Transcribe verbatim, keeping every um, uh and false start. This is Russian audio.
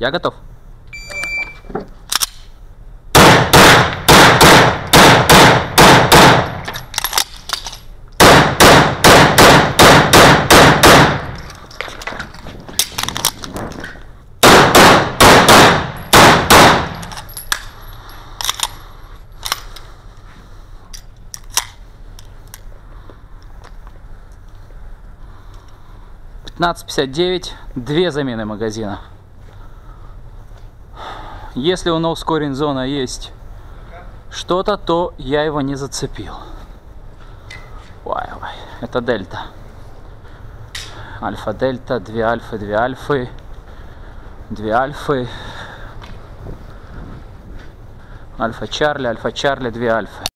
Я готов. пятнадцать пятьдесят девять, две замены магазина. Если у No Scoring Zone есть что-то, то я его не зацепил. Ой, ой, это дельта. Альфа дельта, две альфы, две альфы, две альфы. Альфа Чарли, Альфа Чарли, две альфы.